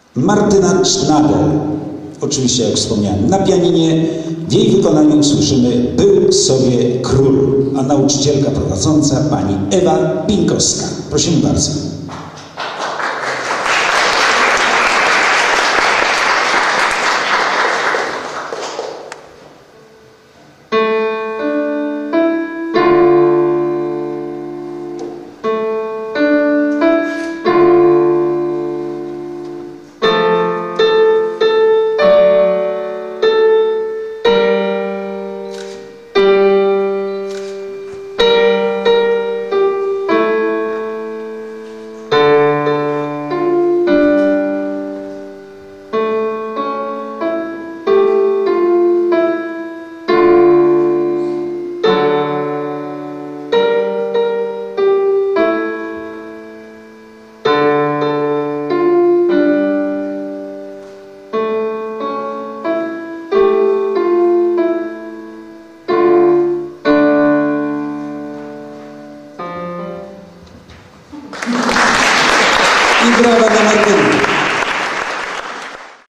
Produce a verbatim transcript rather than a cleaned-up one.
Martyna Cznadel, oczywiście jak wspomniałem, na pianinie. W jej wykonaniu usłyszymy Był sobie król, a nauczycielka prowadząca pani Ewa Pinkowska. Prosimy bardzo. I brawa dla Martyny.